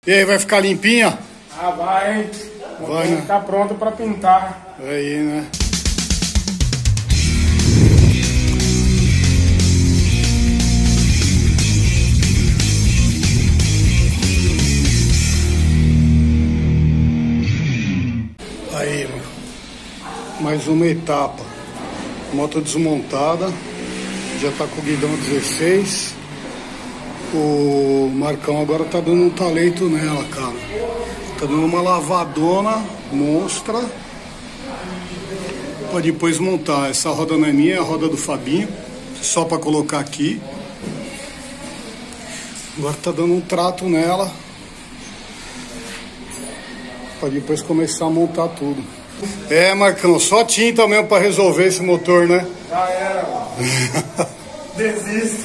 E aí, vai ficar limpinha? Ah, vai, hein? Vai, né? Tá pronto pra pintar. Aí, né? Aí, mano. Mais uma etapa. Moto desmontada. Já tá com o guidão 16. O Marcão agora tá dando um talento nela, cara. Tá dando uma lavadona monstra pra depois montar. Essa roda não é minha, é a roda do Fabinho. Só pra colocar aqui. Agora tá dando um trato nela pra depois começar a montar tudo. É, Marcão, só tinta mesmo pra resolver esse motor, né? Já era, mano. Desisto.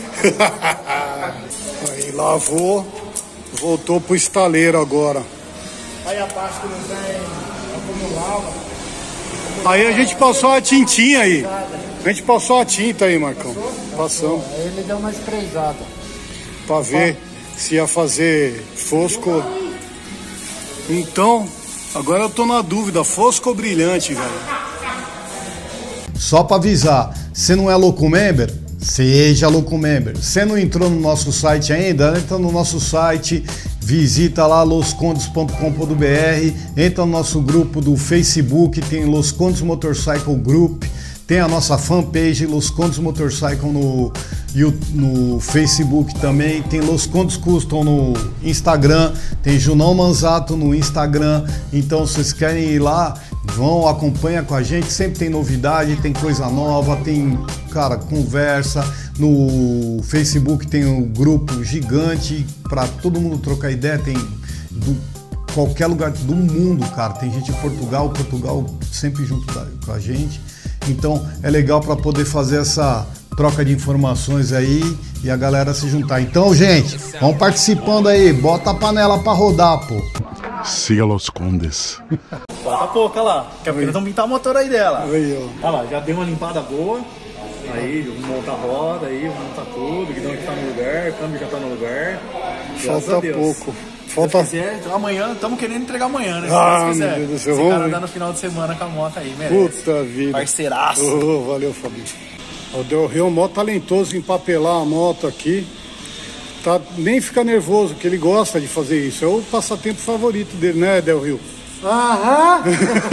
Aí lavou, voltou pro estaleiro agora. Aí a parte que não tem acumulava. Aí a gente passou a tintinha aí. A gente passou a tinta aí, Marcão. Passamos. Aí ele deu uma espreizada. Pra ver se ia fazer fosco. Então, agora eu tô na dúvida, fosco ou brilhante, velho? Só pra avisar, você não é louco member? Seja louco member. Você não entrou no nosso site ainda? Entra no nosso site, visita lá loscondes.com.br, entra no nosso grupo do Facebook, tem Los Condes Motorcycle Group, tem a nossa fanpage Los Condes Motorcycle no Facebook também, tem Los Condes Custom no Instagram, tem Junão Manzato no Instagram. Então, se vocês querem ir lá, vão, acompanha com a gente, sempre tem novidade, tem coisa nova, tem, cara, conversa. No Facebook tem um grupo gigante para todo mundo trocar ideia, tem qualquer lugar do mundo, cara. Tem gente em Portugal sempre junto com a gente. Então é legal para poder fazer essa troca de informações aí e a galera se juntar. Então, gente, vão participando aí, bota a panela para rodar, pô. Siga Los Condes. Falta pouco, olha lá. Quer ver? Vamos pintar o motor aí dela. Aí, ó. Olha lá, já deu uma limpada boa. Aí, vamos montar a roda aí, vamos montar tudo. O guidão que tá no lugar, o câmbio já tá no lugar. Falta pouco. Falta... Se quiser, então amanhã, estamos querendo entregar amanhã, né? Ah, se meu Deus do céu, esse vamos cara ver. dá no final de semana com a moto aí, merece. Puta vida. Parceiraço. Oh, valeu, Fabinho. O Del Rio é um mó talentoso em empapelar a moto aqui. Tá, nem fica nervoso, que ele gosta de fazer isso. É o passatempo favorito dele, né, Del Rio? Aham.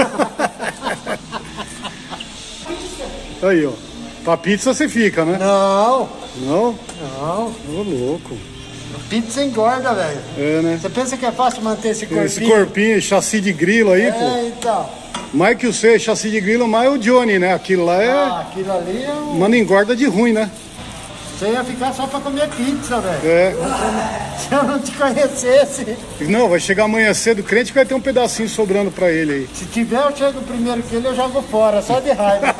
Aí, ó. Pra pizza você fica, né? Não. Não? Não. Ô, louco. Pizza engorda, velho. É, né? Você pensa que é fácil manter esse corpinho? Esse corpinho, chassi de grilo aí, pô. É, então. Mais que o seu chassi de grilo, mais o Johnny, né? Aquilo lá é... Aquilo ali é um... Mano, engorda de ruim, né? Você ia ficar só pra comer pizza, velho. É. Se eu não te conhecesse. Não, vai chegar amanhã cedo, crente que vai ter um pedacinho sobrando pra ele aí. Se tiver, eu chego primeiro que ele, eu jogo fora, só de raiva.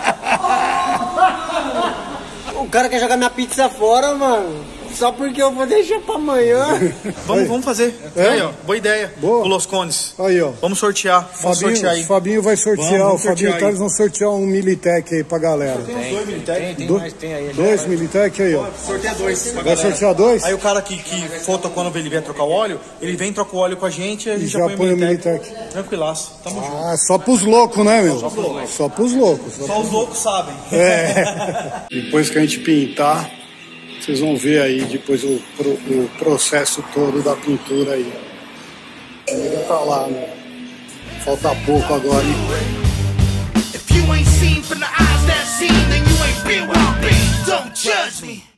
O cara quer jogar minha pizza fora, mano. Só porque eu vou deixar pra amanhã. Vamos fazer. É? Aí, ó, boa ideia. Boa. Com Los Condes. Aí, ó. Vamos sortear. Vamos sortear aí. Fabinho vai sortear, Vamos o Fabinho sortear e o Thales aí. vão sortear um Militec aí pra galera. Tem uns dois Militec. Tem aí. Dois Militec aí, ó. Sorteia dois pra Vai galera. sortear dois? Aí o cara que falta quando ele vier trocar o óleo, ele vem, troca o óleo com a gente e a gente já põe o Militec. Tranquilaço. Tamo junto. Ah, só pros loucos, né, meu? Só pros loucos. Só os loucos sabem. É. Depois que a gente pintar, vocês vão ver aí depois o processo todo da pintura aí. Ainda tá lá, né? Falta pouco agora, hein? If you ain't seen from the eyes that seen, then you ain't been where I've been. Don't judge me.